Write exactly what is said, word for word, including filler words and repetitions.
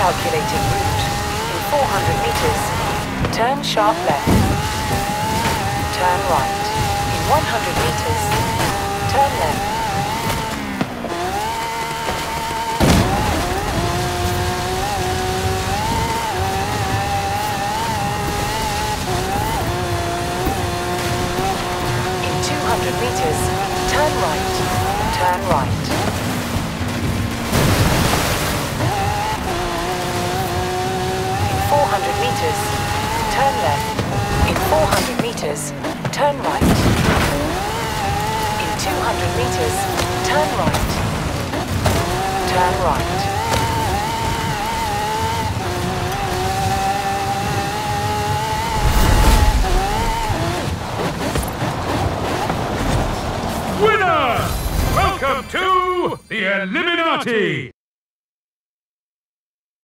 Calculating route. In four hundred meters, turn sharp left. Turn right. In one hundred meters, turn left. In two hundred meters, turn right. Turn right. four hundred meters, turn left. In four hundred meters, turn right. In two hundred meters, turn right. Turn right. Winner! Welcome to the Illuminati!